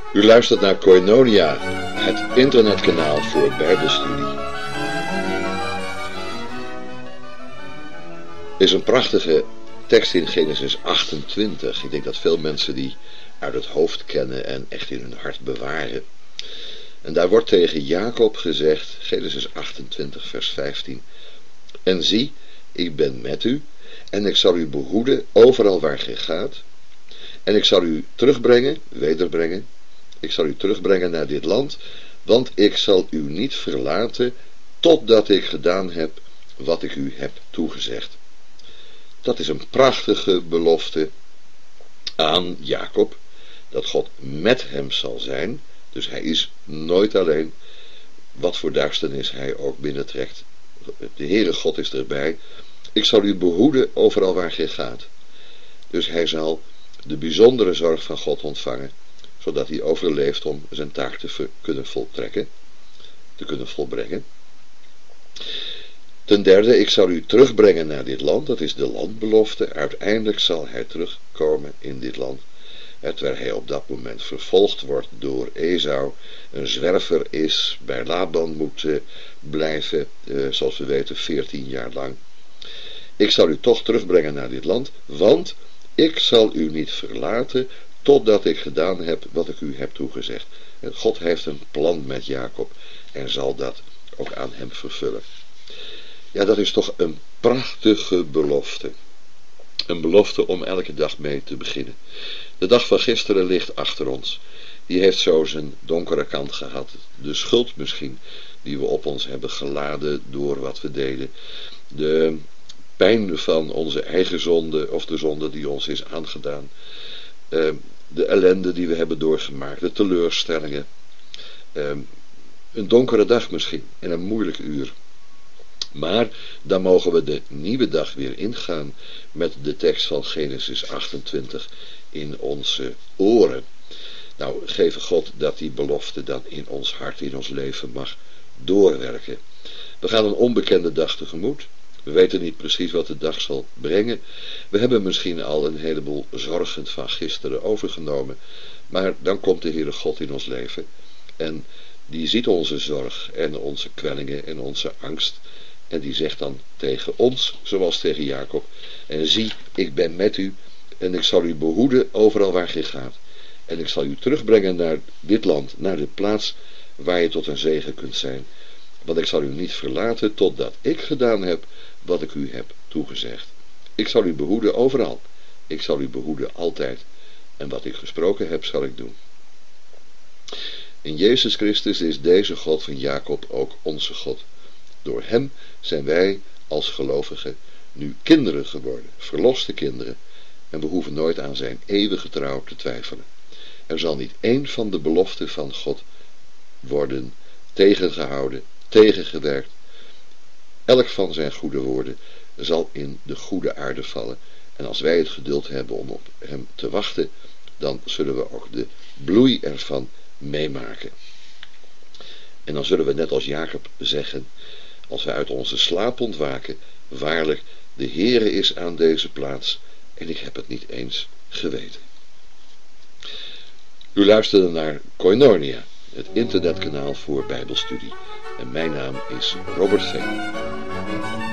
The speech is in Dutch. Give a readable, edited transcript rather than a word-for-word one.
U luistert naar Koinonia, het internetkanaal voor Bijbelstudie. Er is een prachtige tekst in Genesis 28. Ik denk dat veel mensen die uit het hoofd kennen en echt in hun hart bewaren. En daar wordt tegen Jacob gezegd, Genesis 28 vers 15. En zie, ik ben met u en ik zal u behoeden overal waar gij gaat. En ik zal u terugbrengen, wederbrengen. Ik zal u terugbrengen naar dit land, want ik zal u niet verlaten totdat ik gedaan heb wat ik u heb toegezegd. Dat is een prachtige belofte aan Jacob, dat God met hem zal zijn. Dus hij is nooit alleen, wat voor duisternis hij ook binnentrekt. De Heere God is erbij. Ik zal u behoeden overal waar gij gaat. Dus hij zal de bijzondere zorg van God ontvangen, zodat hij overleeft om zijn taak te kunnen voltrekken, te kunnen volbrengen. Ten derde, ik zal u terugbrengen naar dit land, dat is de landbelofte. Uiteindelijk zal hij terugkomen in dit land, terwijl hij op dat moment vervolgd wordt door Esau, een zwerver is, bij Laban moet blijven, zoals we weten 14 jaar lang. Ik zal u toch terugbrengen naar dit land, want ik zal u niet verlaten totdat ik gedaan heb wat ik u heb toegezegd. En God heeft een plan met Jacob en zal dat ook aan hem vervullen. Ja, dat is toch een prachtige belofte. Een belofte om elke dag mee te beginnen. De dag van gisteren ligt achter ons. Die heeft zo zijn donkere kant gehad. De schuld misschien die we op ons hebben geladen door wat we deden. De pijn van onze eigen zonde of de zonde die ons is aangedaan. De ellende die we hebben doorgemaakt. De teleurstellingen. Een donkere dag misschien en een moeilijk uur. Maar dan mogen we de nieuwe dag weer ingaan met de tekst van Genesis 28 in onze oren. Nou, geef God dat die belofte dan in ons hart, in ons leven mag doorwerken. We gaan een onbekende dag tegemoet. We weten niet precies wat de dag zal brengen. We hebben misschien al een heleboel zorgen van gisteren overgenomen. Maar dan komt de Heere God in ons leven. En die ziet onze zorg en onze kwellingen en onze angst. En die zegt dan tegen ons, zoals tegen Jacob. En zie, ik ben met u en ik zal u behoeden overal waar gij gaat. En ik zal u terugbrengen naar dit land, naar de plaats waar je tot een zegen kunt zijn. Want ik zal u niet verlaten totdat ik gedaan heb wat ik u heb toegezegd. Ik zal u behoeden overal. Ik zal u behoeden altijd. En wat ik gesproken heb, zal ik doen. In Jezus Christus is deze God van Jacob ook onze God. Door hem zijn wij als gelovigen nu kinderen geworden, verloste kinderen. En we hoeven nooit aan zijn eeuwige trouw te twijfelen. Er zal niet één van de beloften van God worden tegengehouden, tegengewerkt. Elk van zijn goede woorden zal in de goede aarde vallen. En als wij het geduld hebben om op hem te wachten, dan zullen we ook de bloei ervan meemaken. En dan zullen we net als Jacob zeggen, als we uit onze slaap ontwaken, waarlijk, de Heere is aan deze plaats en ik heb het niet eens geweten. U luisterde naar Koinonia, het internetkanaal voor Bijbelstudie. En mijn naam is Robert Veen.